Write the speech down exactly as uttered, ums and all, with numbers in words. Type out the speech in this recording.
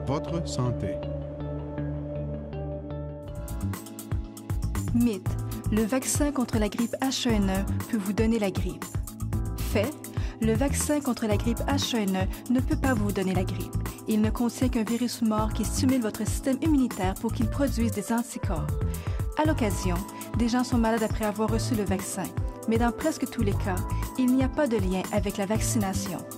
votre santé. Mythe. Le vaccin contre la grippe H un N un peut vous donner la grippe. Fait. Le vaccin contre la grippe H un N un ne peut pas vous donner la grippe. Il ne contient qu'un virus mort qui stimule votre système immunitaire pour qu'il produise des anticorps. À l'occasion, des gens sont malades après avoir reçu le vaccin, mais dans presque tous les cas, il n'y a pas de lien avec la vaccination.